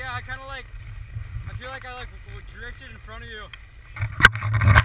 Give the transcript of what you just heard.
I kind of like, I feel like I like drifted in front of you.